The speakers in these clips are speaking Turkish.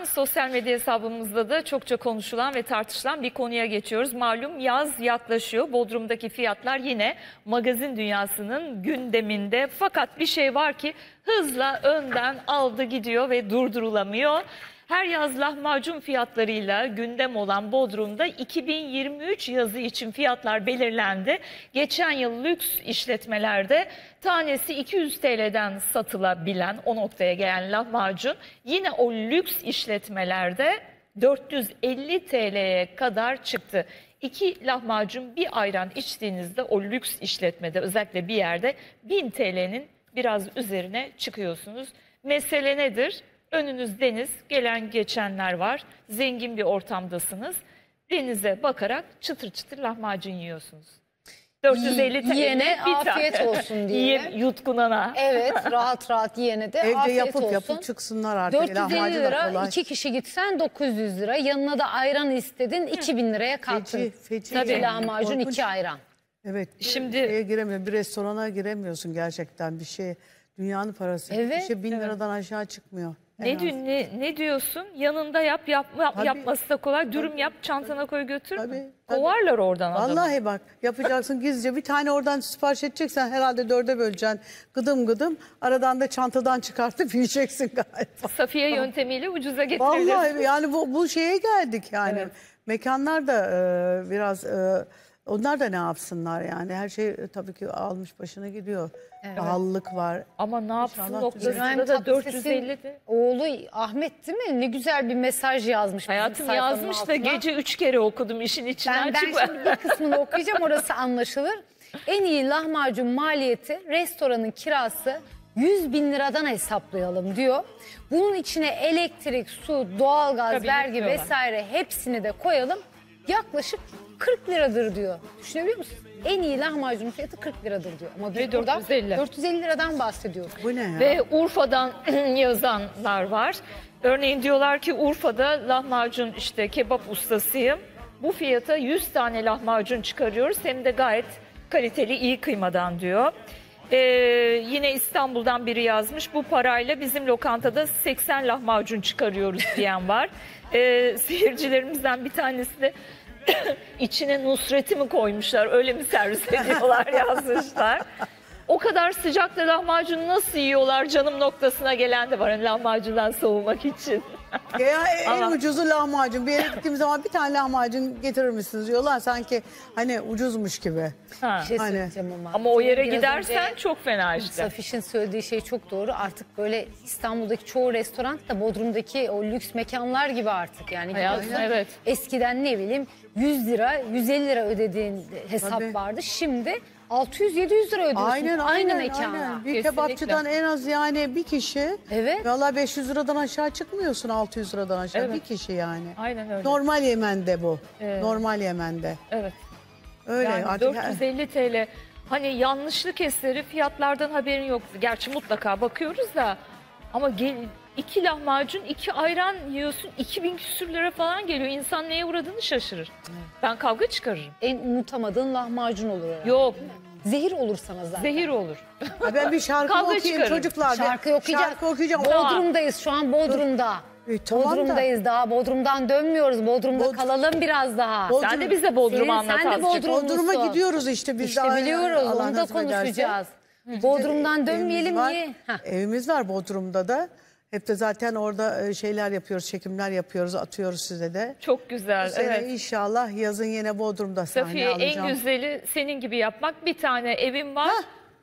Sosyal medya hesabımızda da çokça konuşulan ve tartışılan bir konuya geçiyoruz. Malum yaz yaklaşıyor. Bodrum'daki fiyatlar yine magazin dünyasının gündeminde. Fakat bir şey var ki hızla önden aldı gidiyor ve durdurulamıyor. Her yaz lahmacun fiyatlarıyla gündem olan Bodrum'da 2023 yazı için fiyatlar belirlendi. Geçen yıl lüks işletmelerde tanesi 200 TL'den satılabilen o noktaya gelen lahmacun yine o lüks işletmelerde 450 TL'ye kadar çıktı. 2 lahmacun bir ayran içtiğinizde o lüks işletmede özellikle bir yerde 1000 TL'nin biraz üzerine çıkıyorsunuz. Mesele nedir? Önünüz deniz, gelen geçenler var. Zengin bir ortamdasınız. Denize bakarak çıtır çıtır lahmacun yiyorsunuz. 450 TL yiyene bir afiyet tane. olsun diye. Yutkunana. Evet, rahat rahat yiyene de Evde afiyet olsun. yapıp çıksınlar artık. 450 lira, 2 kişi gitsen 900 lira. Yanına da ayran istedin, 2000 liraya kalktın. Feci. Tabii Yani. lahmacun, Korkunç. 2 ayran. Evet. Şimdi Şeye giremiyor. Bir restorana giremiyorsun gerçekten bir şey. Dünyanın parası. Evet, Bir şey 1000 liradan aşağı çıkmıyor. ne diyorsun? Yanında yapması da kolay. Dürüm yap, çantana koy götür. Tabii. Kovarlar oradan adamı. Vallahi bak yapacaksın gizlice bir tane oradan sipariş edeceksen herhalde 4'e böleceksin. Gıdım gıdım aradan da çantadan çıkartıp yiyeceksin galiba. Safiye yöntemiyle ucuza getirebilirsin. Vallahi yani bu şeye geldik yani. Evet. Mekanlar da biraz onlar da ne yapsınlar yani her şey tabii ki almış başına gidiyor. Pahalılık var. Ama ne yapsın İnşallah noktasında da 450 de. Oğlu Ahmet değil mi? Ne güzel bir mesaj yazmış. bizim Hayatım sayfanın yazmış da altına. gece 3 kere okudum işin içinden Ben çıkma. şimdi bir kısmını okuyacağım, orası anlaşılır. En iyi lahmacun maliyeti restoranın kirası 100 bin liradan hesaplayalım diyor. Bunun içine elektrik, su, doğalgaz, Tabii, vergi yapıyorlar. vesaire hepsini de koyalım. Yaklaşık 40 liradır diyor. Düşünebiliyor musun? En iyi lahmacunun fiyatı 40 liradır diyor. Ama biz Ve burada 450. 450 liradan bahsediyoruz. Bu ne ya? Ve Urfa'dan yazanlar var. Örneğin diyorlar ki Urfa'da lahmacun işte kebap ustasıyım. Bu fiyata 100 tane lahmacun çıkarıyoruz. Hem de gayet kaliteli iyi kıymadan diyor. Yine İstanbul'dan biri yazmış. Bu parayla bizim lokantada 80 lahmacun çıkarıyoruz diyen var. Seyircilerimizden bir tanesi de içine Nusret'i mi koymuşlar öyle mi servis ediyorlar yazmışlar. O kadar sıcakta lahmacunu nasıl yiyorlar canım noktasına gelen de var hani lahmacundan soğumak için. Ya en Ama- ucuzu lahmacun. Bir yere gittiğim zaman bir tane lahmacun getirir misiniz diyorlar. Sanki hani ucuzmuş gibi. Ha. Bir şey Hani- söyleyeceğim ama. Ama o yere Biraz gidersen önce çok fena işte. Safiş'in söylediği şey çok doğru. Artık böyle İstanbul'daki çoğu restoran da Bodrum'daki o lüks mekanlar gibi artık. Yani Hayatım, gidiyorsun, evet. eskiden ne bileyim 100 lira, 150 lira ödediğin hesap Tabii. vardı. Şimdi 600-700 lira ödüyorsun aynı mekana. Bir Kesinlikle. kebapçıdan en az yani bir kişi. Evet. Valla 500 liradan aşağı çıkmıyorsun 600 liradan aşağı. Evet. Bir kişi yani. Aynen öyle. Normal Yemen'de bu. Evet. Normal Yemen'de. Evet. Öyle Yani artık. 450 TL. Hani yanlışlık eseri fiyatlardan haberin yok. Gerçi mutlaka bakıyoruz da. Ama 2 lahmacun, 2 ayran yiyorsun. 2000 küsür lira falan geliyor. İnsan neye uğradığını şaşırır. Ben kavga çıkarırım. En unutamadığın lahmacun olur herhalde. Yok. Zehir olur sana zaten. Zehir olur. Ha, ben bir şarkı Kavga okuyayım çıkarın. çocuklar. Şarkı okuyacağız. Şarkı okuyacağım. Bodrum'dayız şu an, Bodrum'da. Tamam da. Bodrum'dayız daha. Bodrum'dan dönmüyoruz. Bodrum'da Bod- kalalım biraz daha. Bod- Sen de bize Bodrum'u anlat Sen de azıcık. Bodrumlusun. Bodrum'a gidiyoruz işte biz İşte de. biliyoruz, Allah onu da nasip ederse. konuşacağız. Bodrum'dan dönmeyelim Evimiz var. diye. Heh. Evimiz var Bodrum'da da. Hep de zaten orada şeyler yapıyoruz, çekimler yapıyoruz, atıyoruz size de. Çok güzel. Bu sene Evet. inşallah yazın yine Bodrum'da sahne Safiye alacağım. en güzeli senin gibi yapmak. Bir tane evim var.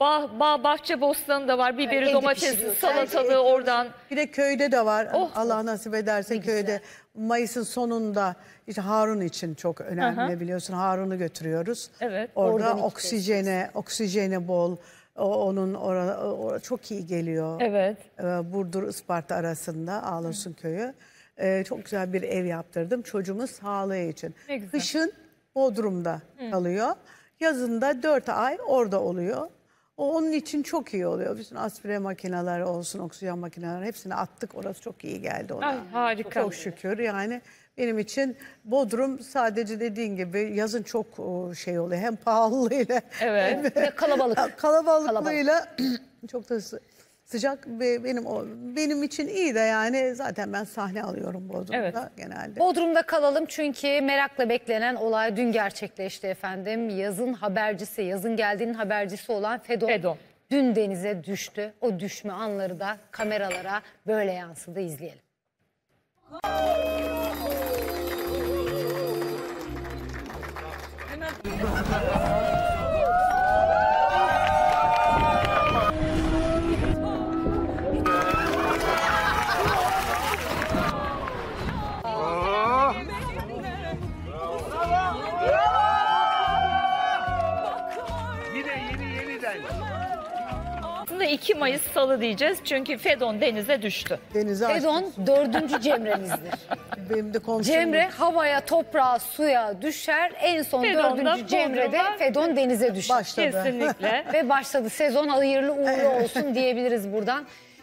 Bahçe bostanı da var. Biberi, evde domatesi, pişiriyorsun. salatalığı oradan. Bir de köyde de var. Oh. Allah nasip ederse Ne güzel. köyde Mayıs'ın sonunda işte Harun için çok önemli Aha. biliyorsun. Harun'u götürüyoruz. Evet. Orada Organik oksijene bol. Onun çok iyi geliyor. Evet. Burdur Isparta arasında Ağlasun köyü. Çok güzel bir ev yaptırdım çocuğumun sağlığı için. Ne güzel. Kışın Bodrum'da kalıyor. Yazında 4 ay orada oluyor. Onun için çok iyi oluyor. Bütün aspire makineleri olsun, oksijen makineleri hepsini attık. Orası çok iyi geldi ona. Ay, harika. Çok şükür yani benim için Bodrum sadece dediğin gibi yazın çok şey oluyor. Hem pahalılığıyla Evet. Ve kalabalık. kalabalıklığıyla çok da Sıcak benim için iyi de yani zaten ben sahne alıyorum Bodrum'da Evet. genelde. Bodrum'da kalalım çünkü merakla beklenen olay dün gerçekleşti efendim. Yazın habercisi, yazın geldiğinin habercisi olan Fedon. Dün denize düştü. O düşme anları da kameralara böyle yansıdı, izleyelim. Aslında 2 Mayıs Salı diyeceğiz çünkü Fedon denize düştü. Denize Fedon 4. Cemre'mizdir. benim de komşum. Cemre havaya, toprağa, suya düşer. En son Fedon da 4. Cemre'de Bodrum'da Fedon denize düşer. Başladı. Kesinlikle. Ve başladı. Sezon hayırlı uğurlu olsun diyebiliriz buradan.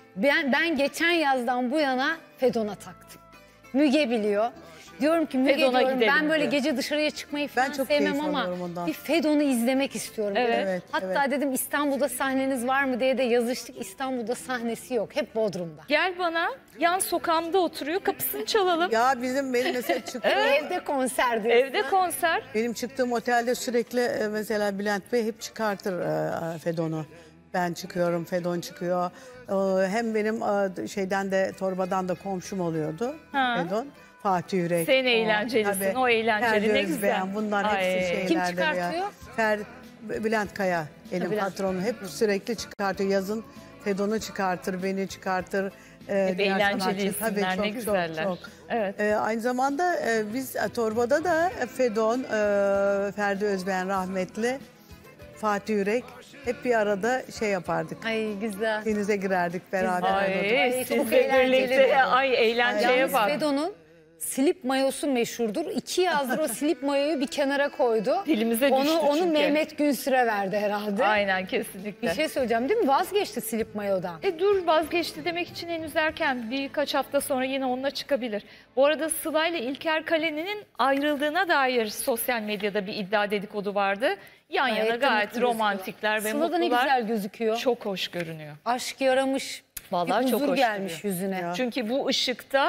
Ben geçen yazdan bu yana Fedon'a taktım. Müge biliyor. Diyorum ki Müge Fedon'a diyorum, gidelim ben böyle diyor. gece dışarıya çıkmayı falan Ben çok sevmem keyif ama alıyorum ondan. bir Fedon'u izlemek istiyorum. Evet. dedim. Evet, Hatta evet. dedim İstanbul'da sahneniz var mı diye de yazıştık. İstanbul'da sahnesi yok. Hep Bodrum'da. Gel bana, yan sokağımda oturuyor, kapısını çalalım. Ya benim mesela Evde konser diyorsun. Evde konser. benim çıktığım otelde sürekli mesela Bülent Bey hep çıkartır Fedon'u. Ben çıkıyorum, Fedon çıkıyor. Hem benim şeyden de torbadan da komşum oluyordu Ha. Fedon. Fatih Yürek. Sen eğlencelisin, Tabii. o eğlenceli, Ferdi ne Özbeğen, güzel. bunlar hepsi Ay. şeylerdir Kim ya. çıkartıyor? Bülent Kaya benim Bülent. patronum. Hep sürekli çıkartıyor. Yazın Fedon'u çıkartır, beni çıkartır. Hep diğer eğlenceli sanatçı. isimler, Tabii, ne çok, güzeller. Çok. Evet. Aynı zamanda biz torbada da Fedon, Ferdi Özbeğen rahmetli, Fatih Yürek hep bir arada şey yapardık. Ay güzel. Denize girerdik beraber. Ay, Çok sizle eğlenceli birlikte oldu. ay eğlenceye Yalnız bak. Fedon'un slip mayosu meşhurdur. 2 yazdır o slip mayoyu bir kenara koydu. Dilimize düştü Onu çünkü. Mehmet Günsür'e verdi herhalde. Aynen, kesinlikle. Bir şey söyleyeceğim değil mi? Vazgeçti slip mayodan. Dur, vazgeçti demek için henüz erken. Birkaç hafta sonra yine onunla çıkabilir. Bu arada Sıla ile İlker Kaleni'nin ayrıldığına dair sosyal medyada bir iddia dedikodu vardı. Yan yana Gayet de gayet mutlu romantikler ve Sıla da ne mutlular. güzel gözüküyor. Çok hoş görünüyor. Aşk yaramış. Vallahi bir çok huzur hoş gelmiş duruyor. yüzüne. Ya. Çünkü bu ışıkta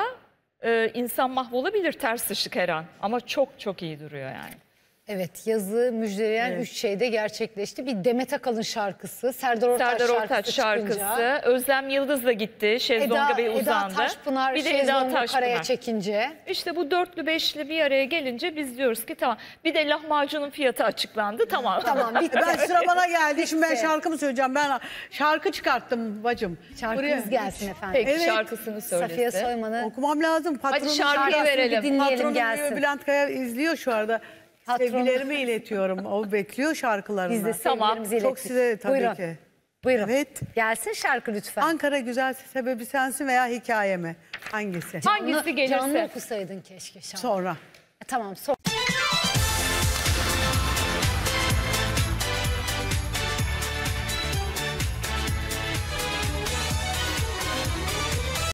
insan mahvolabilir, ters ışık her an. Ama çok çok iyi duruyor yani. Evet, yazı müjdeleyen 3 şey de gerçekleşti. Bir Demet Akalın şarkısı, Serdar Ortaç şarkısı, çıkınca, Özlem Yıldız'la gitti, şezlonga ve uzandı. Eda Taşpınar bir de Eda şezlongu karaya Taşpınar. çekince. İşte bu dörtlü beşli bir araya gelince biz diyoruz ki tamam. Bir de lahmacunun fiyatı açıklandı, tamam. Tamam bitti. Ben sıra bana geldi. Şimdi ben Bitti. şarkımı söyleyeceğim. Ben şarkı çıkarttım bacım. Şarkımız gelsin efendim. Peki, Evet. şarkısını söylesin. Safiye Soyman'ı Okumam lazım. Patronum şarkıyı şarkısını verelim. Dinleyelim, Patronum gelsin. Bülent Kaya izliyor şu anda. Patronum. Sevgilerimi iletiyorum. O bekliyor şarkılarını. biz de Tamam. sevgilerimizi Çok ilettik. size tabii Buyurun. ki. Buyurun. Evet. Gelsin şarkı lütfen. Ankara güzel sebebi sensin veya hikaye mi? Hangisi? Hangisi gelirse. Canlı okusaydın keşke şarkı. Sonra. Tamam sonra.